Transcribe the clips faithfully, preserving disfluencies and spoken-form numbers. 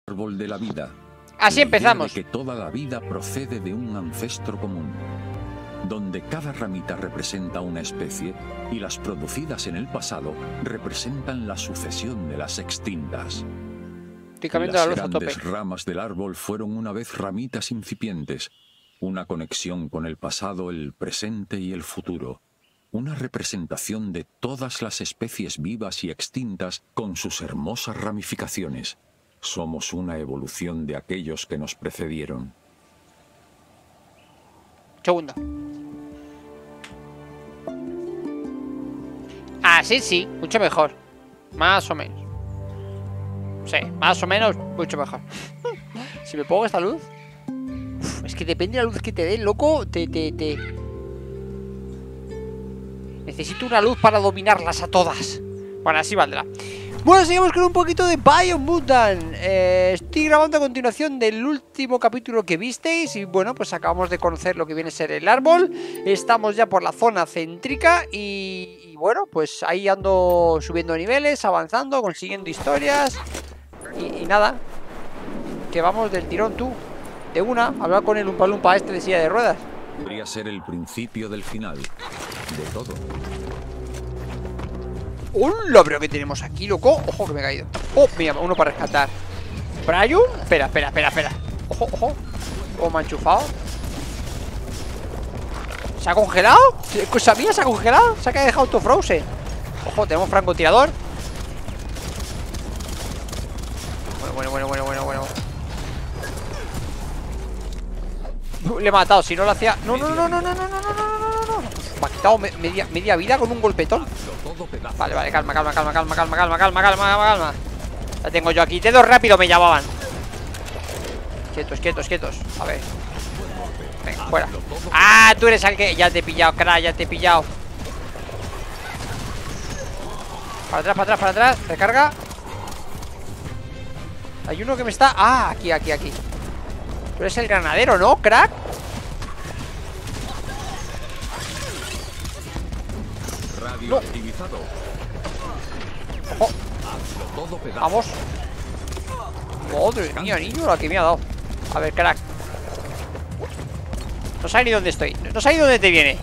Árbol de la vida. Así La empezamos. idea de que toda la vida procede de un ancestro común, donde cada ramita representa una especie y las producidas en el pasado representan la sucesión de las extintas. Estoy cambiando la Las luz a tope. grandes ramas del árbol fueron una vez ramitas incipientes, una conexión con el pasado, el presente y el futuro. Una representación de todas las especies vivas y extintas con sus hermosas ramificaciones. Somos una evolución de aquellos que nos precedieron. Segundo. Así sí, mucho mejor. Más o menos. Sí, más o menos, mucho mejor. Si me pongo esta luz. Uf, es que depende de la luz que te dé, loco. Te, te, te. Necesito una luz para dominarlas a todas. Bueno, así valdrá. Bueno, seguimos con un poquito de Biomutant. eh, Estoy grabando a continuación del último capítulo que visteis. Y bueno, pues acabamos de conocer lo que viene a ser el árbol. Estamos ya por la zona céntrica. Y, y bueno, pues ahí ando subiendo niveles, avanzando, consiguiendo historias. Y, y nada, que vamos del tirón tú. De una, hablar con el Lumpa Lumpa este de silla de ruedas. Podría ser el principio del final. De todo. ¡Hola! Pero que tenemos aquí, loco. Ojo que me he caído. Oh, mira, uno para rescatar. ¿Brian? Espera, espera, espera, espera. Ojo, ojo. ¿Cómo me ha enchufado? ¿Se ha congelado? ¿Cosa mía se ha congelado? Se ha dejado auto-frozen. Ojo, tenemos francotirador. Bueno, bueno, bueno, bueno, bueno, bueno. Le he matado, si no lo hacía. No, no, no, no, no, no, no, no, no, no, no. Me ha quitado me- media, media vida con un golpetón. Vale, vale, calma, calma, calma, calma, calma, calma, calma, calma, calma, calma. La tengo yo aquí. Dedos rápido me llamaban. Quietos, quietos, quietos. A ver. Venga, fuera. Ah, tú eres el que. Ya te he pillado, crack, ya te he pillado. Para atrás, para atrás, para atrás. Recarga. Hay uno que me está. Ah, aquí, aquí, aquí. Tú eres el granadero, ¿no, crack? No. Activizado. Ojo. Todo pedazo. Vamos. Madre mía, niño, la que me ha dado. A ver, crack. No sabe ni dónde estoy. No sabe ni dónde te viene.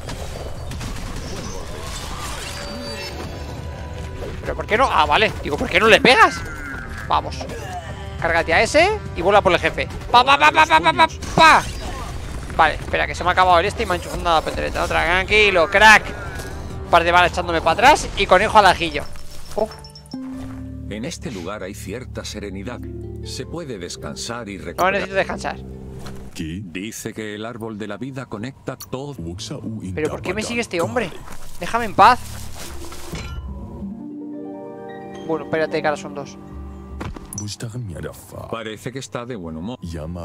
¿Pero por qué no? Ah, vale. Digo, ¿por qué no le pegas? Vamos. Cárgate a ese y vuela por el jefe. Pa, pa, pa, pa, pa, pa, pa, pa. Vale, espera, que se me ha acabado el este y me ha enchufado una pendereta. Otra, tranquilo, crack. Un par de balas echándome para atrás y conejo al ajillo. Oh. En este lugar hay cierta serenidad. Se puede descansar y No recuperar. necesito descansar. Dice que el árbol de la vida conecta todo. ¿Pero por qué me sigue este hombre? Déjame en paz. Bueno, espérate, que ahora son dos. Parece que está de buen humor.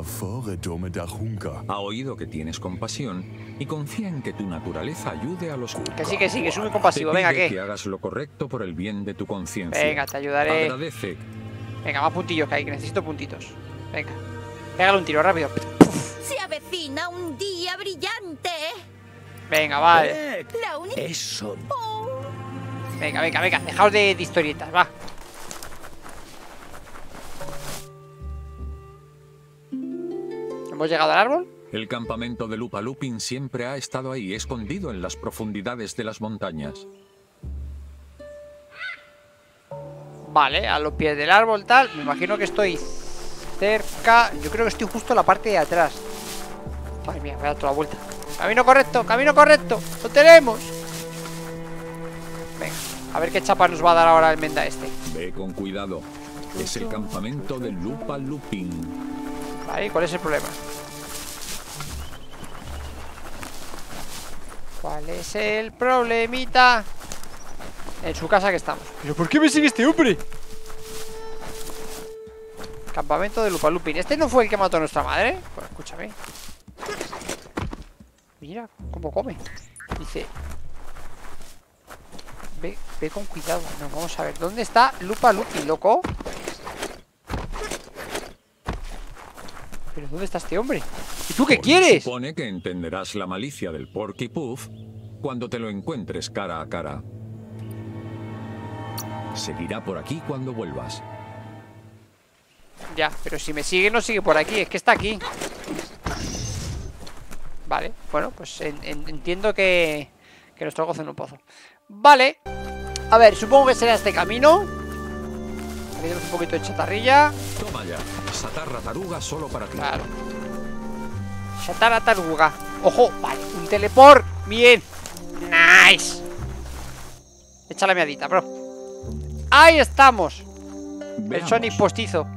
Ha oído que tienes compasión y confía en que tu naturaleza ayude a los. Que sí, que sí, que soy muy Te compasivo. pide Venga, que ¿qué? hagas lo correcto por el bien de tu conciencia. Venga, te ayudaré. Agradece. Venga, más puntillos que hay, que necesito puntitos. Venga. Pégale un tiro rápido. Se avecina un día brillante. Venga, vale. La única... Eso. Venga, venga, venga. Dejaos de, de historietas, va. ¿Hemos llegado al árbol? El campamento de Lupa Lupin siempre ha estado ahí, escondido en las profundidades de las montañas. Vale, a los pies del árbol, tal. Me imagino que estoy cerca. Yo creo que estoy justo en la parte de atrás. Madre mía, voy a dar toda la vuelta. Camino correcto, camino correcto. Lo tenemos. Venga, a ver qué chapa nos va a dar ahora el menda este. Ve con cuidado. Es el campamento de Lupa Lupin. Vale, ¿cuál es el problema? ¿Cuál es el problemita? En su casa que estamos. ¿Pero por qué me sigue este hombre? Campamento de Lupa Lupin. ¿Este no fue el que mató a nuestra madre? Pues escúchame. Mira cómo come. Dice... Ve, ve con cuidado. No, vamos a ver. ¿Dónde está Lupa Lupin, loco? ¿Pero dónde está este hombre? ¿Y tú qué quieres? Supone que entenderás la malicia del Porky Puff cuando te lo encuentres cara a cara. Seguirá por aquí cuando vuelvas. Ya, pero si me sigue, no sigue por aquí. Es que está aquí. Vale, bueno, pues en, en, entiendo que Que nuestro gozo en un pozo. Vale. A ver, supongo que será este camino. Aquí tenemos un poquito de chatarrilla. Toma ya, satarra taruga solo para ti. Claro. Chatarra taruga. Ojo, vale, un teleport. Bien. Nice. Echa la miadita, bro. Ahí estamos. Veamos. El Sonic postizo.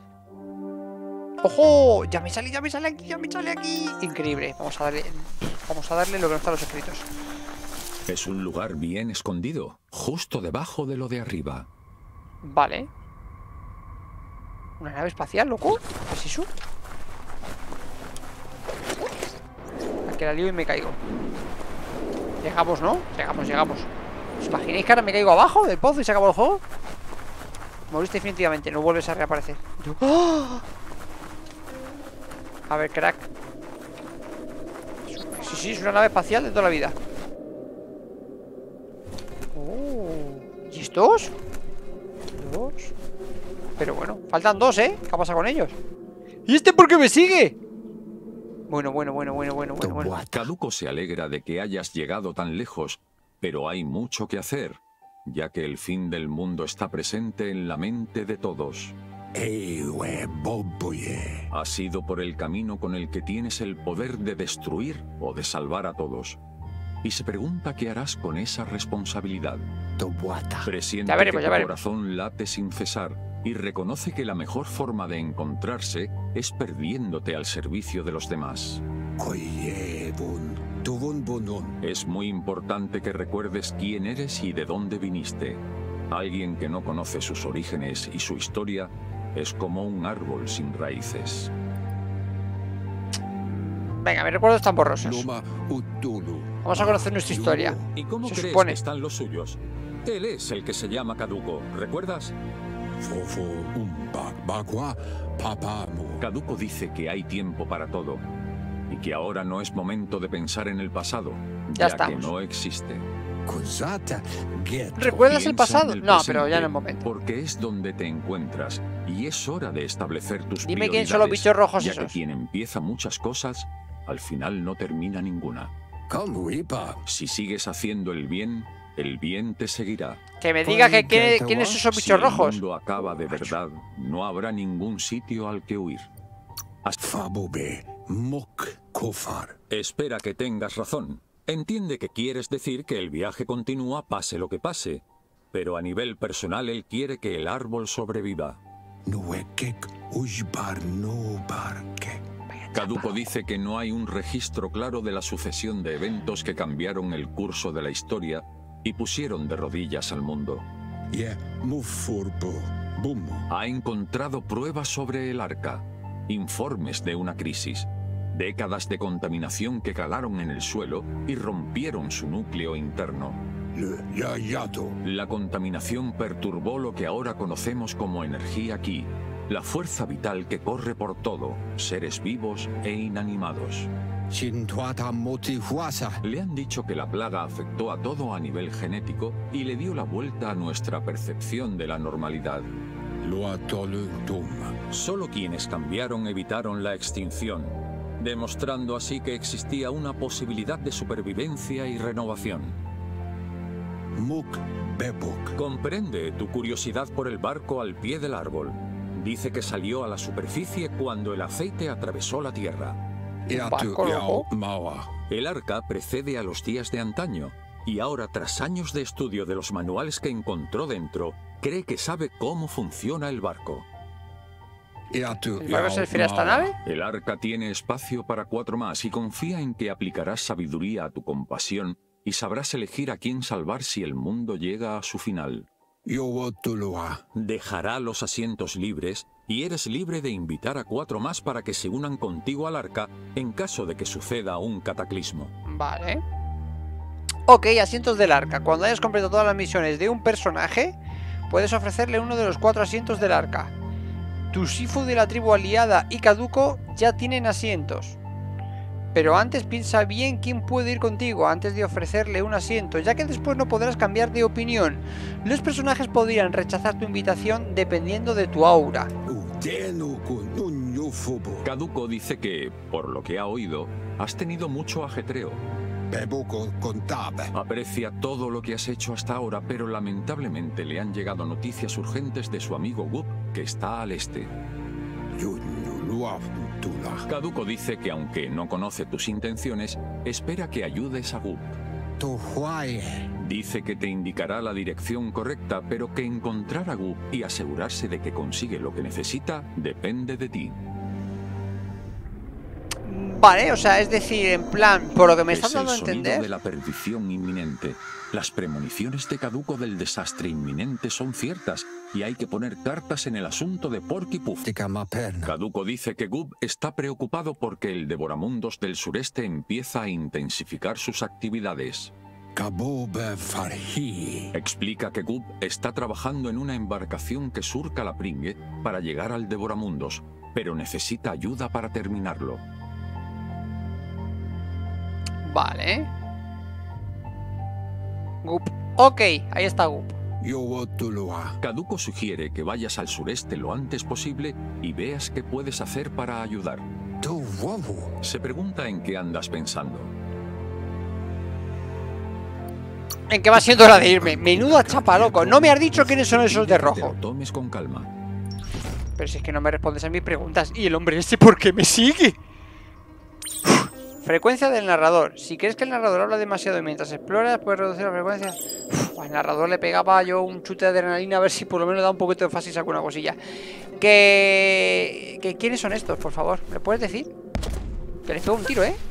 ¡Ojo! Ya me sale, ya me sale aquí, ya me sale aquí. Increíble. Vamos a darle, vamos a darle lo que no está en los escritos. Es un lugar bien escondido, justo debajo de lo de arriba. Vale. ¿Una nave espacial, loco? ¿Qué es eso? Aquí la lío y me caigo. Llegamos, ¿no? Llegamos, llegamos. ¿Os imagináis que ahora me caigo abajo del pozo y se acabó el juego? Moriste definitivamente, no vuelves a reaparecer. ¡Oh! A ver, crack. Sí, sí, es una nave espacial de toda la vida. Oh. ¿Y estos? Dos. Pero bueno, faltan dos, ¿eh? ¿Qué pasa con ellos? ¿Y este por qué me sigue? Bueno, bueno, bueno, bueno, bueno, bueno, bueno. Caduco se alegra de que hayas llegado tan lejos, pero hay mucho que hacer, ya que el fin del mundo está presente en la mente de todos. Ha sido por el camino con el que tienes el poder de destruir o de salvar a todos. Y se pregunta qué harás con esa responsabilidad. Presiente Ya veremos, que ya tu veremos. corazón late sin cesar y reconoce que la mejor forma de encontrarse es perdiéndote al servicio de los demás. Es muy importante que recuerdes quién eres y de dónde viniste. Alguien que no conoce sus orígenes y su historia es como un árbol sin raíces. Venga, mis recuerdos están borrosos. Vamos a conocer nuestra historia. ¿Y cómo Se crees supone. que están los suyos? Él es el que se llama Caduco, ¿recuerdas? Caduco dice que hay tiempo para todo y que ahora no es momento de pensar en el pasado, Ya ya, que estamos. no existe. ¿Recuerdas el Piensa pasado? en el No, pero presente, ya no es momento. Porque es donde te encuentras y es hora de establecer tus Dime quién prioridades, son los bichos rojos ya esos. que quien empieza muchas cosas, al final no termina ninguna. Si sigues haciendo el bien, el bien te seguirá. Que me diga que quién, quiénes son esos Si bichos el rojos. mundo acaba de verdad, no habrá ningún sitio al que huir. Hasta- Espera que tengas razón. Entiende que quieres decir que el viaje continúa pase lo que pase, pero a nivel personal él quiere que el árbol sobreviva. Caduco dice que no hay un registro claro de la sucesión de eventos que cambiaron el curso de la historia y pusieron de rodillas al mundo. Ha encontrado pruebas sobre el arca, informes de una crisis, décadas de contaminación que calaron en el suelo y rompieron su núcleo interno. La contaminación perturbó lo que ahora conocemos como energía ki, la fuerza vital que corre por todo, seres vivos e inanimados. Le han dicho que la plaga afectó a todo a nivel genético y le dio la vuelta a nuestra percepción de la normalidad. Solo quienes cambiaron evitaron la extinción, demostrando así que existía una posibilidad de supervivencia y renovación. Comprende tu curiosidad por el barco al pie del árbol. Dice que salió a la superficie cuando el aceite atravesó la tierra. barco loco. El arca precede a los días de antaño, y ahora, tras años de estudio de los manuales que encontró dentro, cree que sabe cómo funciona el barco. ¿El barco se refiere a esta nave? El arca tiene espacio para cuatro más y confía en que aplicarás sabiduría a tu compasión y sabrás elegir a quién salvar si el mundo llega a su final. Dejará los asientos libres y eres libre de invitar a cuatro más para que se unan contigo al arca en caso de que suceda un cataclismo. Vale. Ok, asientos del arca. Cuando hayas completado todas las misiones de un personaje, puedes ofrecerle uno de los cuatro asientos del arca. Tu Shifu de la tribu aliada y Caduco ya tienen asientos. Pero antes piensa bien quién puede ir contigo antes de ofrecerle un asiento, ya que después no podrás cambiar de opinión. Los personajes podrían rechazar tu invitación dependiendo de tu aura. Caduco dice que, por lo que ha oído, has tenido mucho ajetreo. Aprecia todo lo que has hecho hasta ahora, pero lamentablemente le han llegado noticias urgentes de su amigo Gup, que está al este. Caduco dice que aunque no conoce tus intenciones, espera que ayudes a Gup. Dice que te indicará la dirección correcta, pero que encontrar a Gup y asegurarse de que consigue lo que necesita depende de ti. Vale, o sea, es decir, en plan, por lo que me están dando a Es el sonido entender... de la perdición inminente. Las premoniciones de Caduco del desastre inminente son ciertas y hay que poner cartas en el asunto de Porky Puff. Caduco dice que Gup está preocupado porque el Devoramundos del sureste empieza a intensificar sus actividades. Explica que Gup está trabajando en una embarcación que surca la Pringue para llegar al Devoramundos, pero necesita ayuda para terminarlo. Vale. Gup. Ok, ahí está Gup. Caduco sugiere que vayas al sureste lo antes posible y veas qué puedes hacer para ayudar. Se pregunta en qué andas pensando. En que va siendo hora de irme. Menudo chapa, loco. No me has dicho quiénes son esos de Te rojo. lo tomes con calma. Pero si es que no me respondes a mis preguntas. ¿Y el hombre este por qué me sigue? Frecuencia del narrador. Si crees que el narrador habla demasiado mientras exploras, puedes reducir la frecuencia. Uf, al narrador le pegaba yo un chute de adrenalina a ver si por lo menos da un poquito de énfasis a alguna cosilla. Que... que... ¿Quiénes son estos, por favor? ¿Me puedes decir? Que les pego un tiro, ¿eh?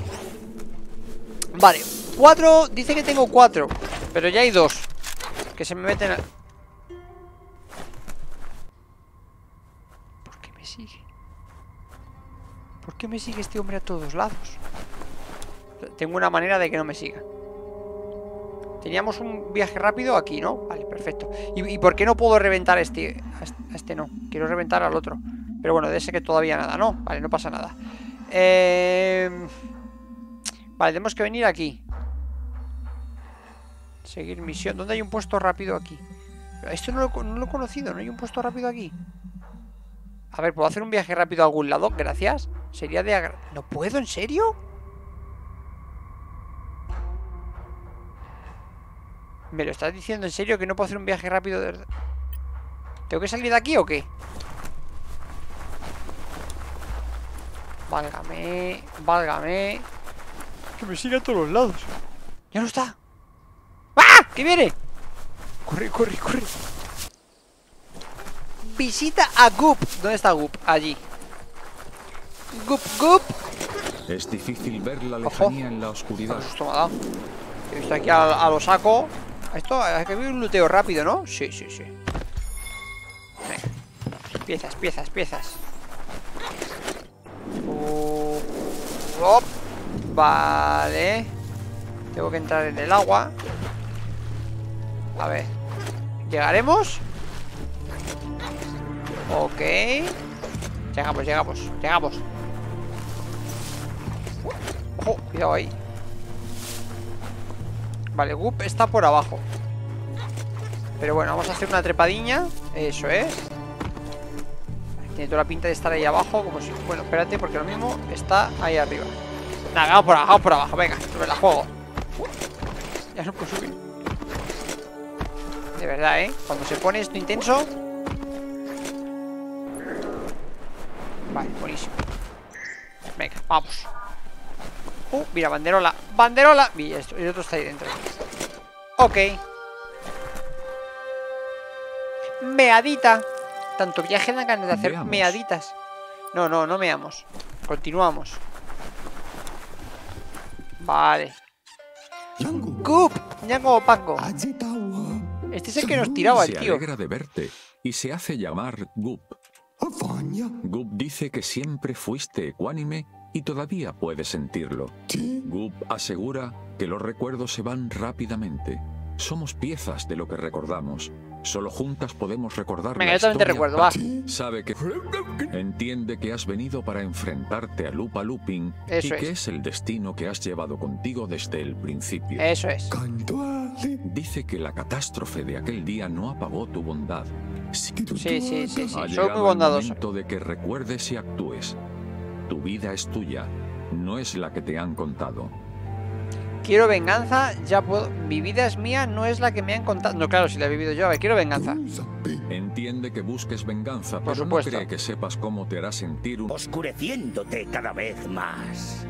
Vale. Cuatro. Dice que tengo cuatro. Pero ya hay dos. Que se me meten a... ¿Por qué me sigue? ¿Por qué me sigue este hombre a todos lados? Tengo una manera de que no me siga. Teníamos un viaje rápido aquí, ¿no? Vale, perfecto. ¿Y, y por qué no puedo reventar a este? A este, a este no. Quiero reventar al otro. Pero bueno, de ese que todavía nada, ¿no? Vale, no pasa nada. Eh... Vale, tenemos que venir aquí. Seguir misión. ¿Dónde hay un puesto rápido aquí? Esto no lo, no lo he conocido. ¿No hay un puesto rápido aquí? A ver, ¿puedo hacer un viaje rápido a algún lado? Gracias. Sería de... agra... ¿No puedo? ¿En serio? ¿Me lo estás diciendo en serio que no puedo hacer un viaje rápido? De... ¿Tengo que salir de aquí o qué? Válgame. Válgame. Que me siga a todos los lados. Ya no está. ¡Ah! ¡Que viene! Corre, corre, corre. Visita a Gup. ¿Dónde está Gup? Allí. Gup, Gup. Es difícil ver la lejanía en la oscuridad. Esto me ha dado. He visto aquí a, a lo saco. Esto hay que ver un luteo rápido, ¿no? Sí, sí, sí. Venga. Piezas, piezas, piezas. Uh, op. Vale. Tengo que entrar en el agua. A ver. ¿Llegaremos? Ok. Llegamos, llegamos, llegamos. Ojo, cuidado ahí. Vale, Gup está por abajo. Pero bueno, vamos a hacer una trepadilla. Eso es. Tiene toda la pinta de estar ahí abajo. Como si... Bueno, espérate, porque lo mismo está ahí arriba. Nada, vamos por abajo, vamos por abajo. Venga, me la juego. Ya no puedo subir. De verdad, ¿eh? Cuando se pone esto intenso. Vale, buenísimo. Venga, vamos. Uh, mira, banderola. Banderola. Y esto, y el otro está ahí dentro. Ok. Meadita. Tanto viaje dan ganas de hacer Veamos. meaditas. No, no, no meamos. Continuamos. Vale. Gup. Ñango Pango. Este es el que nos tiraba el Se tío. alegra de verte y se hace llamar Gup. Gup dice que siempre fuiste ecuánime y todavía puedes sentirlo. Gup asegura que los recuerdos se van rápidamente. Somos piezas de lo que recordamos. Solo juntas podemos recordar Venga, la yo también te historia. recuerdo, va. Sabe que... Entiende que has venido para enfrentarte a Lupa Lupin Eso y que es. es el destino que has llevado contigo desde el principio. Eso es. Dice que la catástrofe de aquel día no apagó tu bondad. Sí, Sí, sí, sí, sí. ha Soy muy llegado el bondadoso. momento de que recuerdes y actúes. Tu vida es tuya, no es la que te han contado. Quiero venganza, ya puedo. Mi vida es mía, no es la que me han contado. No, claro, si la he vivido yo. A ver, quiero venganza. Entiende que busques venganza, Por pero supuesto. no cree que sepas cómo te hará sentir un... Oscureciéndote cada vez más.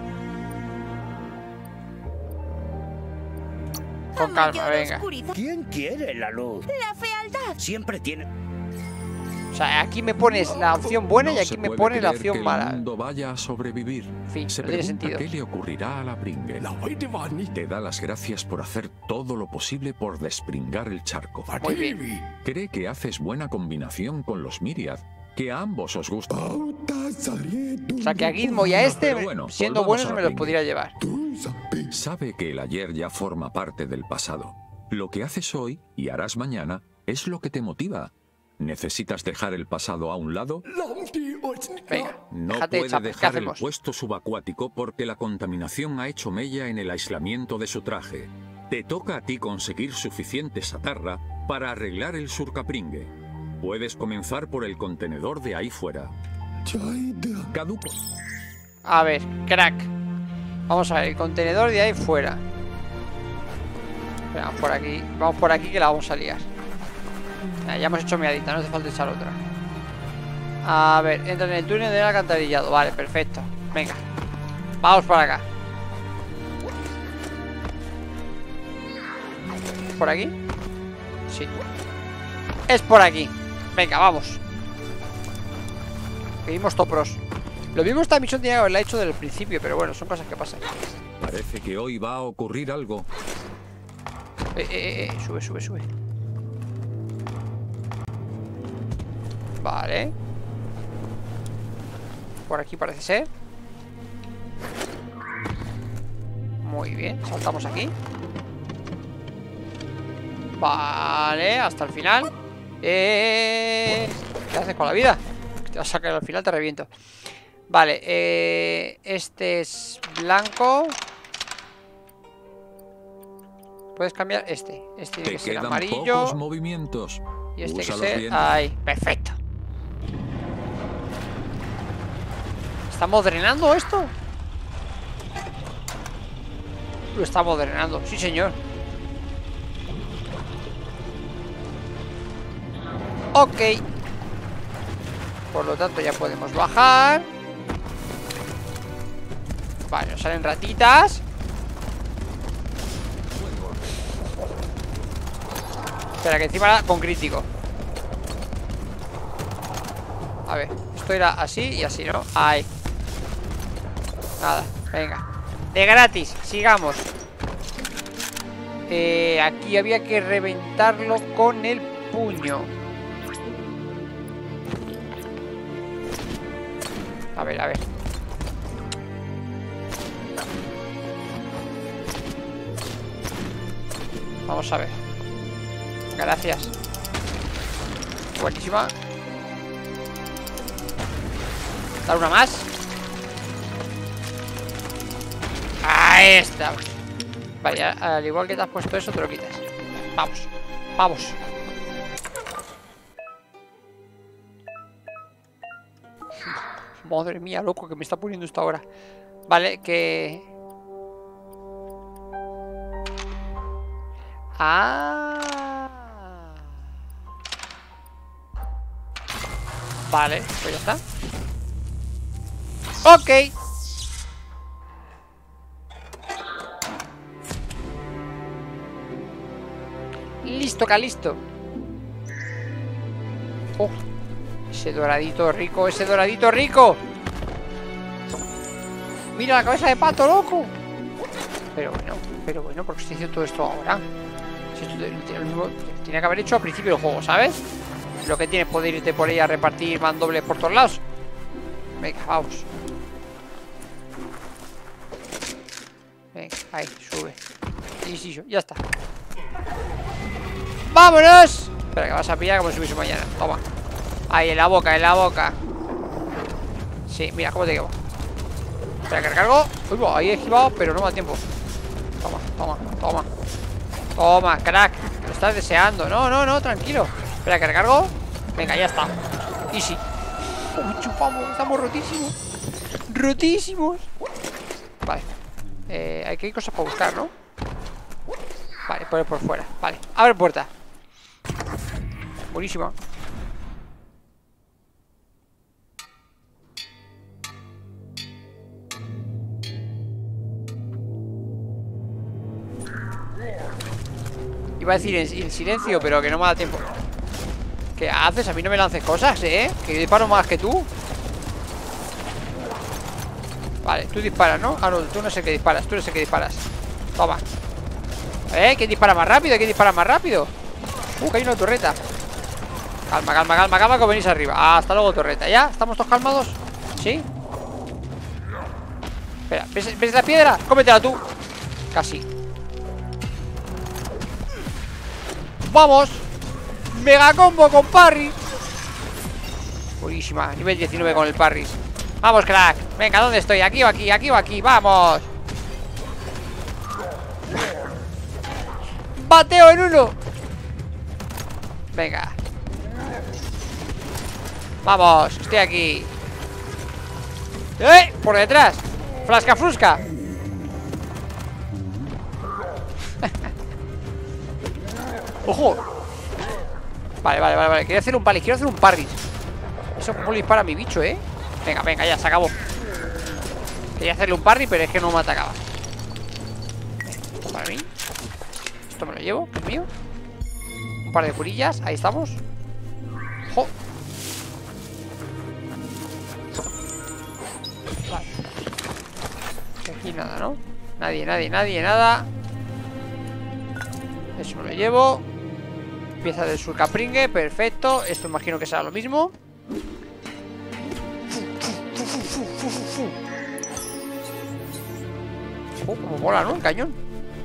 Con La calma, mayor venga. oscuridad, ¿Quién quiere la luz? la fealdad. Siempre tiene... O sea, aquí me pones la opción buena y No aquí se me puede pones la creer opción que mala. el mundo vaya a sobrevivir. En fin, Se no tiene pregunta sentido. qué le ocurrirá a la Pringue. Te da las gracias por hacer todo lo posible por despringar el charco. Muy bien. Cree que haces buena combinación con los Myriad, que a ambos os gusta. O sea, que a Gizmo y a este, Pero bueno, siendo volvamos buenos, a la me los Pringue. podría llevar. Sabe que el ayer ya forma parte del pasado. Lo que haces hoy y harás mañana es lo que te motiva. ¿Necesitas dejar el pasado a un lado? Venga, No déjate de puede chapa. ¿Qué dejar el hacemos? puesto subacuático porque la contaminación ha hecho mella en el aislamiento de su traje. Te toca a ti conseguir suficiente satarra para arreglar el surcapringue. Puedes comenzar por el contenedor de ahí fuera. Caduco. A ver, crack. Vamos a ver, el contenedor de ahí fuera. Vamos por aquí, vamos por aquí que la vamos a liar. Ya, ya hemos hecho miadita, no hace falta echar otra. A ver, entra en el túnel del alcantarillado. Vale, perfecto. Venga, vamos para acá. ¿Por aquí? Sí. Es por aquí. Venga, vamos. Pedimos topros. Lo mismo esta misión tenía que haberla hecho desde el principio, pero bueno, son cosas que pasan. Parece que hoy va a ocurrir algo. Eh, eh, eh, sube, sube, sube. Vale. Por aquí parece ser. Muy bien, saltamos aquí. Vale, hasta el final. Eh, ¿Qué haces con la vida? Te vas a sacar al final, te reviento. Vale, eh, este es blanco. Puedes cambiar este. Este tiene Te que ser quedan amarillo. pocos movimientos. Y este hay que Úsalos ser... bien. Ahí, perfecto. ¿Estamos drenando esto? Lo estamos drenando, sí señor. Ok. Por lo tanto ya podemos bajar. Vale, nos salen ratitas. Espera, que encima era con crítico. A ver, esto era así y así, ¿no? Ahí. Nada, venga. De gratis, sigamos. eh, Aquí había que reventarlo con el puño. A ver, a ver. Vamos a ver. Gracias. Buenísima. Dar una más. Ahí está. Vale, al igual que te has puesto eso, te lo quitas. Vamos, vamos. Madre mía, loco, que me está poniendo esto ahora. Vale, que... Ah. Vale, pues ya está. Ok. Listo, Calisto. Oh, ese doradito rico, ese doradito rico. Mira la cabeza de pato, loco. Pero bueno, pero bueno, ¿por qué estoy haciendo todo esto ahora? Si esto tenía que haber hecho al principio del juego, ¿sabes? Lo que tiene es poder irte por ahí a repartir mandobles por todos lados. Venga, vamos. Venga, ahí, sube. Y sí, ya está. ¡Vámonos! Espera, que vas a pillar como si hubiese mañana. Toma. Ahí, en la boca, en la boca. Sí, mira, cómo te quedo. Espera, que recargo. Uy, ahí he esquivado, pero no me da tiempo. Toma, toma, toma. Toma, crack. Lo estás deseando. No, no, no, tranquilo. Espera, que recargo. Venga, ya está. Easy. Uy, chupamos, estamos rotísimos. Rotísimos. Vale. Eh, hay que ir cosas para buscar, ¿no? Vale, por, por fuera. Vale, abre puerta. Buenísima. Iba a decir en, en silencio, pero que no me da tiempo. ¿Qué haces? A mí no me lances cosas, ¿eh? Que yo disparo más que tú. Vale, tú disparas, ¿no? Ah, no, tú no sé qué disparas. Tú no sé qué disparas. Toma. ¿Eh? ¿Quién dispara más rápido? ¿Quién dispara más rápido? Uh, que hay una torreta. Calma, calma, calma, calma, que venís arriba. Hasta luego, torreta. ¿Ya? ¿Estamos todos calmados? ¿Sí? Espera, ¿ves, ¿ves la piedra? Cómetela tú. Casi. ¡Vamos! ¡Mega combo con parry! Buenísima, nivel diecinueve con el parry. ¡Vamos, crack! Venga, ¿dónde estoy? ¿Aquí o aquí? ¿Aquí o aquí? ¡Vamos! ¡Bateo en uno! Venga. ¡Vamos! Estoy aquí. ¡Eh! Por detrás. ¡Flasca frusca! ¡Ojo! Vale, vale, vale, vale. Quiero hacer un parry, quiero hacer un parry. Eso como le dispara a mi bicho, ¿eh? Venga, venga, ya, se acabó. Quería hacerle un parry, pero es que no me atacaba. Esto para mí. Esto me lo llevo, es mío. Un par de curillas, ahí estamos. ¡Jo! Vale. Aquí nada, ¿no? Nadie, nadie, nadie, nada. Eso me lo llevo. Pieza del surcapringue, perfecto. Esto imagino que será lo mismo. Oh, como mola, ¿no? El cañón.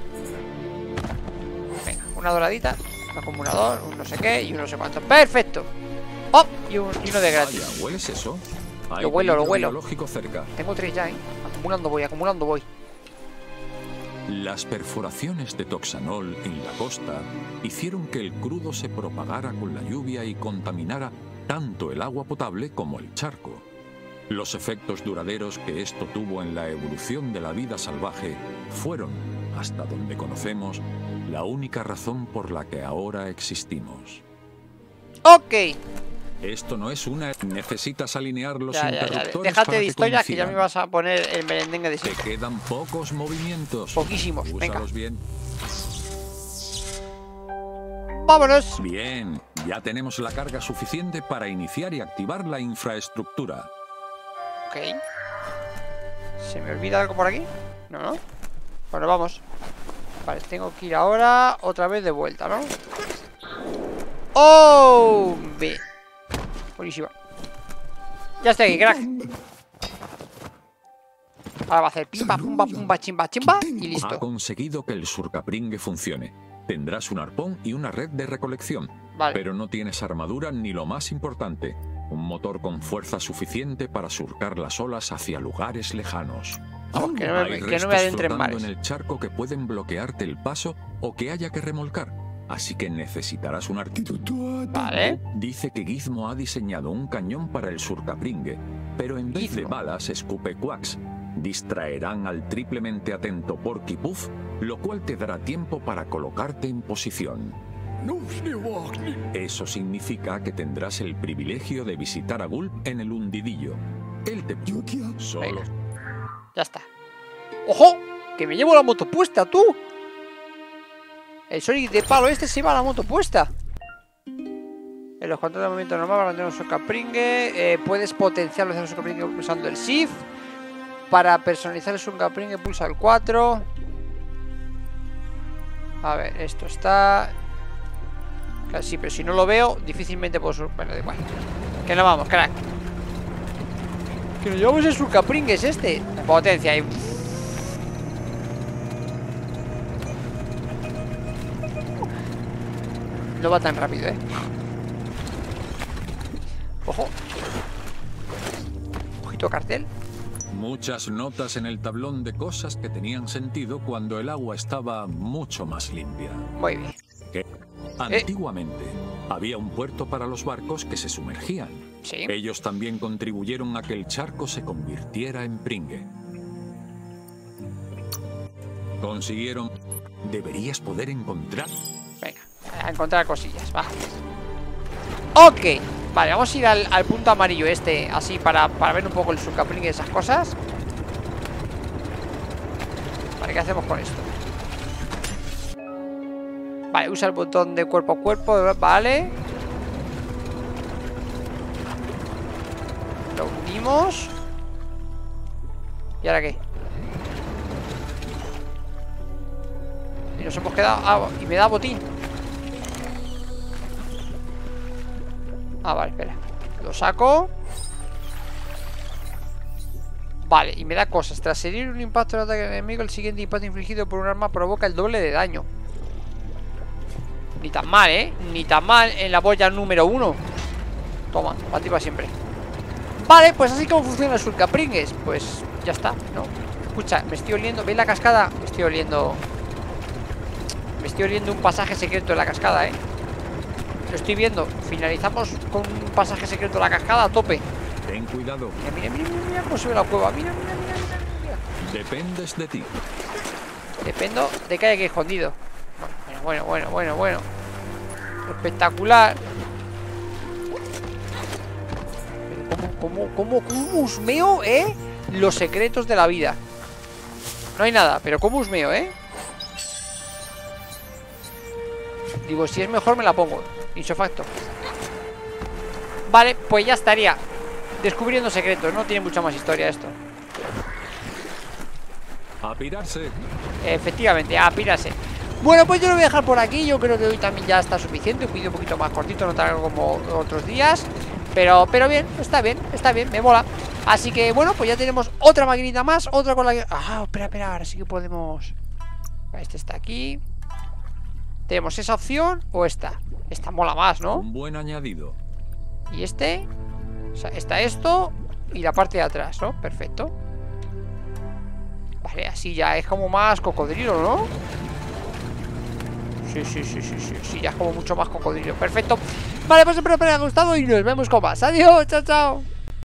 Venga, una doradita. Un acumulador, un no sé qué y un no sé cuánto. ¡Perfecto! ¡Oh! Y, un, y uno de gratis. Vaya, ¿hueles eso? Hay Lo huelo, lo huelo. biológico cerca. Tengo tres ya, ¿eh? Acumulando voy, acumulando voy. Las perforaciones de Toxanol en la costa hicieron que el crudo se propagara con la lluvia y contaminara tanto el agua potable como el charco. Los efectos duraderos que esto tuvo en la evolución de la vida salvaje fueron, hasta donde conocemos, la única razón por la que ahora existimos. Ok. Esto no es una... Necesitas alinear los Ya, ya, ya. interruptores. Déjate para de que historias que ya coincidan. me vas a poner el merendengue de Te siempre. quedan pocos movimientos. Poquísimos, venga. Úsalos bien. ¡Vámonos! Bien, ya tenemos la carga suficiente para iniciar y activar la infraestructura. Ok. ¿Se me olvida algo por aquí? No, no. Bueno, vamos. Vale, tengo que ir ahora otra vez de vuelta, ¿no? ¡Oh! Ve. Buenísima. Ya estoy aquí, crack. Ahora va a hacer pimba, pumba, pumba, chimba, chimba y Ha listo. conseguido que el surcapringue funcione. Tendrás un arpón y una red de recolección. Vale. Pero no tienes armadura ni lo más importante, un motor con fuerza suficiente para surcar las olas hacia lugares lejanos. Vamos, que no me, Hay que no restos me adentre en flotando mares. en el charco que pueden bloquearte el paso o que haya que remolcar. Así que necesitarás un artefacto. Vale. Dice que Gizmo ha diseñado un cañón para el surcapringue, pero en vez de Gizmo. balas escupe quacks. Distraerán al triplemente atento Porky Puff, lo cual te dará tiempo para colocarte en posición. Eso significa que tendrás el privilegio de visitar a Gulp en el hundidillo. Él te... Solo... Ya está. ¡Ojo! ¡Que me llevo la moto puesta, tú! El Sonic de palo este se va a la moto puesta. En los controles de movimiento normal para mantener un surcapringue. Eh, puedes potenciar el surcapringue usando el Shift. Para personalizar el surcapringue pulsa el cuatro. A ver, esto está... Claro, sí, pero si no lo veo, difícilmente puedo... sur- Bueno, da igual. Que no vamos, crack. Que nos llevamos el surcapringue es este. Potencia ahí. No va tan rápido, eh. Ojo. Ojito cartel. Muchas notas en el tablón de cosas que tenían sentido cuando el agua estaba mucho más limpia. Muy bien. Que antiguamente había un puerto para los barcos que se sumergían. Sí. Ellos también contribuyeron a que el charco se convirtiera en pringue. Consiguieron... Deberías poder encontrar... Venga, a encontrar cosillas, va. Ok. Vale, vamos a ir al, al punto amarillo este, así, para, para ver un poco el surcapring y esas cosas. Vale, ¿qué hacemos con esto? Vale, usa el botón de cuerpo a cuerpo, vale. Lo hundimos. ¿Y ahora qué? Y nos hemos quedado... Ah, y me da botín. Ah, vale, espera. Lo saco. Vale, y me da cosas. Tras herir un impacto de ataque enemigo, el siguiente impacto infligido por un arma provoca el doble de daño. Ni tan mal, ¿eh? Ni tan mal en la boya número uno. Toma, para ti para siempre. Vale, pues así como funciona el surcapringues. Pues ya está, ¿no? Escucha, me estoy oliendo. ¿Veis la cascada? Me estoy oliendo... Me estoy oliendo un pasaje secreto de la cascada, ¿eh? Lo estoy viendo. Finalizamos con un pasaje secreto de la cascada a tope. Ten cuidado. Mira, mira, mira, mira cómo se ve la cueva. Mira, mira, mira, mira, mira. Dependes de ti. Dependo de que haya que escondido. Bueno, bueno, bueno, bueno. Espectacular. Pero ¿cómo, cómo, cómo, cómo husmeo, eh? Los secretos de la vida. No hay nada, pero ¿cómo husmeo, eh? Digo, si es mejor me la pongo. Insofacto. Vale, pues ya estaría. Descubriendo secretos, no tiene mucha más historia esto. A pirarse. Efectivamente, a pirarse. Bueno, pues yo lo voy a dejar por aquí. Yo creo que hoy también ya está suficiente. Un vídeo un poquito más cortito, no tan largo como otros días. Pero, pero bien, está bien, está bien, me mola. Así que bueno, pues ya tenemos otra maquinita más. Otra con la que... Ah, espera, espera, ahora sí que podemos... Este está aquí. Tenemos esa opción o esta. Esta mola más, ¿no? Un buen añadido. Y este, o sea, está esto y la parte de atrás, ¿no? Perfecto. Vale, así ya es como más cocodrilo, ¿no? Sí, sí, sí, sí, sí, sí, ya es como mucho más cocodrilo. Perfecto. Vale, pues espero que os haya gustado y nos vemos con más. Adiós, chao, chao.